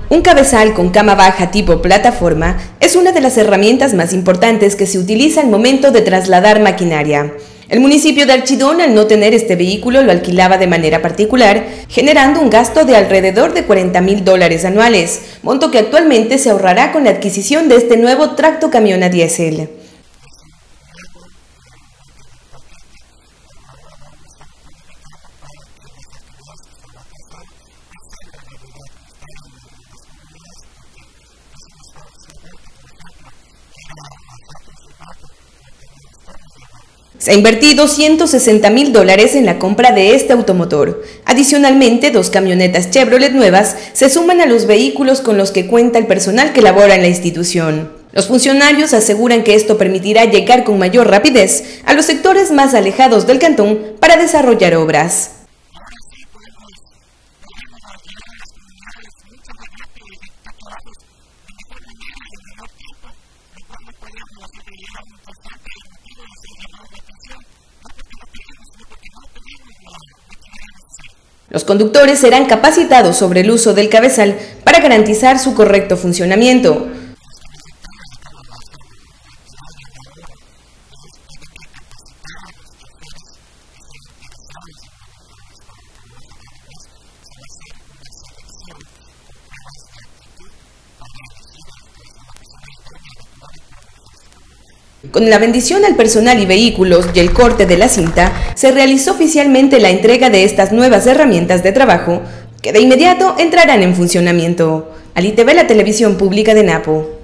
Un cabezal con cama baja tipo plataforma es una de las herramientas más importantes que se utiliza al momento de trasladar maquinaria. El municipio de Archidón, al no tener este vehículo, lo alquilaba de manera particular, generando un gasto de alrededor de $40.000 anuales, monto que actualmente se ahorrará con la adquisición de este nuevo tractocamión a diésel. Se ha invertido $160.000 en la compra de este automotor. Adicionalmente, 2 camionetas Chevrolet nuevas se suman a los vehículos con los que cuenta el personal que labora en la institución. Los funcionarios aseguran que esto permitirá llegar con mayor rapidez a los sectores más alejados del cantón para desarrollar obras. Los conductores serán capacitados sobre el uso del cabezal para garantizar su correcto funcionamiento. Con la bendición al personal y vehículos y el corte de la cinta, se realizó oficialmente la entrega de estas nuevas herramientas de trabajo que de inmediato entrarán en funcionamiento. Ali TV, la televisión pública de Napo.